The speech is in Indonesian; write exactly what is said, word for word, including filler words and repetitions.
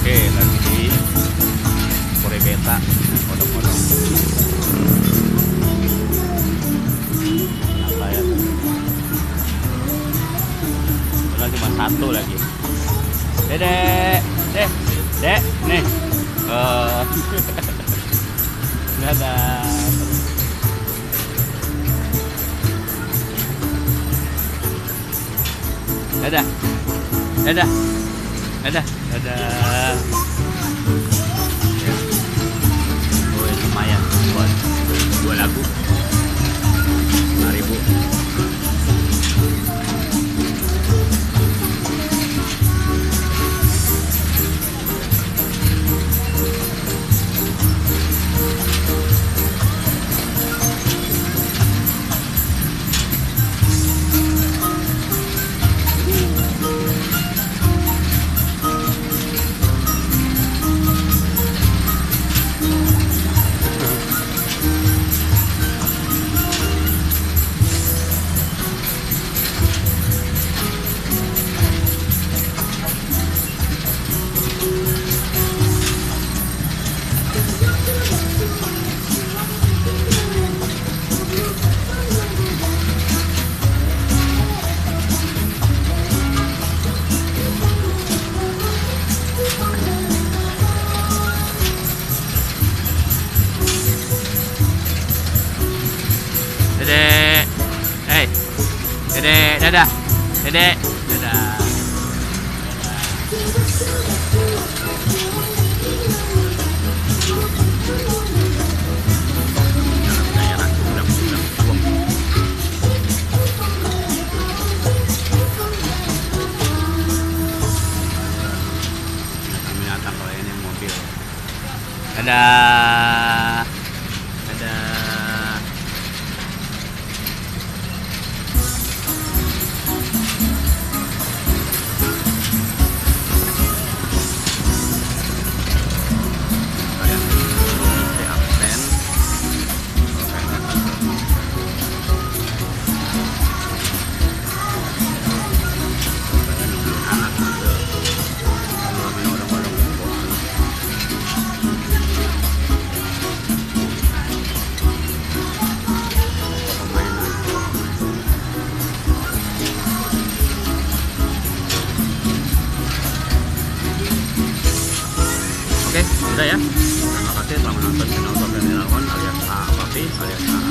Oke, lagi di Puri Beta, kodok-kodok. Apa ya? Udah cuma satu lagi. Dedek, deh, dek, nih. Oh. Dadah. Dadah. Dadah. Dadah. Dadah. Ya. Oh, lumayan buat dua lagu. lima ribu. Dedek, hey, dedek, dadah, dedek, dadah, binatang kalau ini mobil, dadah, dadah. Oke, sudah ya. Terima kasih telah menonton channel Sofyan Irawan alias A Papi alias A